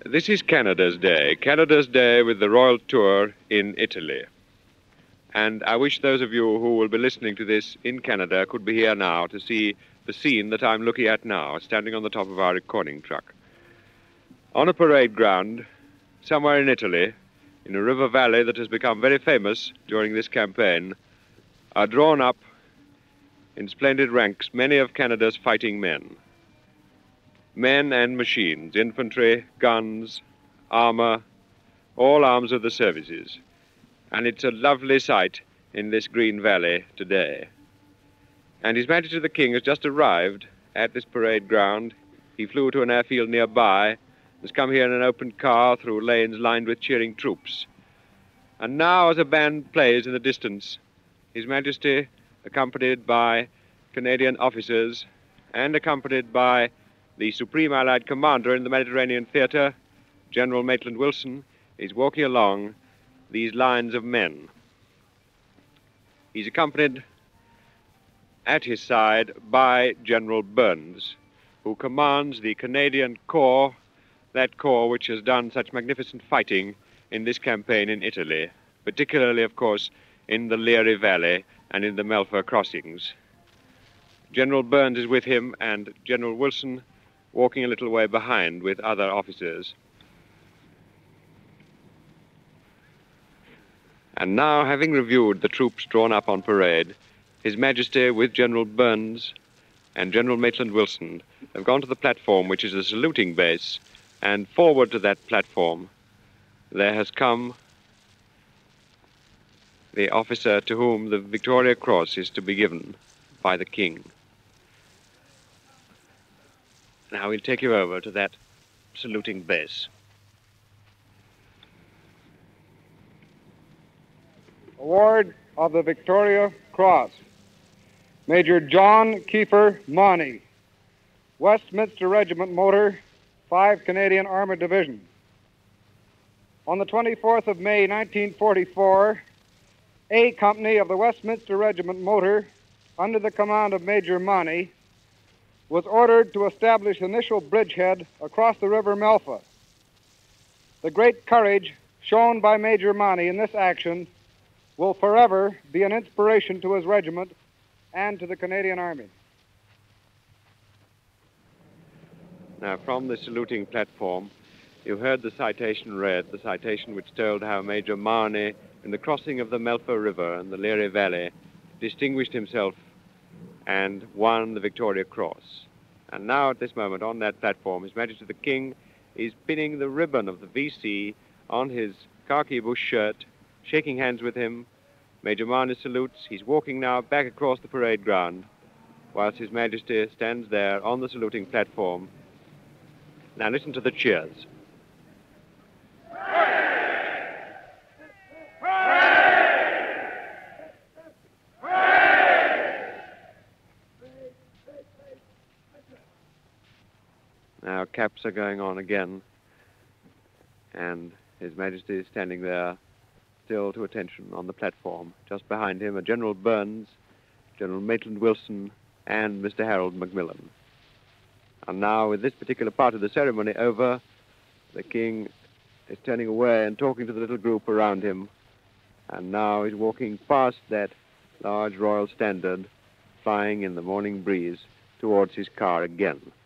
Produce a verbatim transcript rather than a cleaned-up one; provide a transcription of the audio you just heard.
This is Canada's Day, Canada's Day with the Royal Tour in Italy. And I wish those of you who will be listening to this in Canada could be here now to see the scene that I'm looking at now, standing on the top of our recording truck. On a parade ground, somewhere in Italy, in a river valley that has become very famous during this campaign, are drawn up in splendid ranks many of Canada's fighting men. Men and machines, infantry, guns, armor, all arms of the services. And it's a lovely sight in this green valley today. And His Majesty the King has just arrived at this parade ground. He flew to an airfield nearby, has come here in an open car through lanes lined with cheering troops. And now, as a band plays in the distance, His Majesty, accompanied by Canadian officers and accompanied by the Supreme Allied Commander in the Mediterranean Theater, General Maitland Wilson, is walking along these lines of men. He's accompanied at his side by General Burns, who commands the Canadian Corps, that corps which has done such magnificent fighting in this campaign in Italy, particularly, of course, in the Liri Valley and in the Melfa crossings. General Burns is with him, and General Wilson walking a little way behind with other officers. And now, having reviewed the troops drawn up on parade, His Majesty, with General Burns and General Maitland Wilson, have gone to the platform, which is the saluting base, and forward to that platform there has come the officer to whom the Victoria Cross is to be given by the King. Now we'll take you over to that saluting base. Award of the Victoria Cross, Major John Kiefer Mahony, Westminster Regiment Motor, five Canadian Armored Division. On the twenty-fourth of May, nineteen forty-four, A Company of the Westminster Regiment Motor, under the command of Major Mahony, was ordered to establish initial bridgehead across the River Melfa. The great courage shown by Major Mahony in this action will forever be an inspiration to his regiment and to the Canadian Army. Now, from the saluting platform, you heard the citation read, the citation which told how Major Mahony, in the crossing of the Melfa River and the Liri Valley, distinguished himself and won the Victoria Cross. And now, at this moment, on that platform, His Majesty the King is pinning the ribbon of the V C on his khaki bush shirt, shaking hands with him. Major Mahony salutes. He's walking now back across the parade ground, whilst His Majesty stands there on the saluting platform. Now listen to the cheers. Now caps are going on again, and His Majesty is standing there still to attention on the platform. Just behind him are General Burns, General Maitland Wilson, and Mister Harold Macmillan. And now, with this particular part of the ceremony over, the King is turning away and talking to the little group around him, and now he's walking past that large royal standard, flying in the morning breeze towards his car again.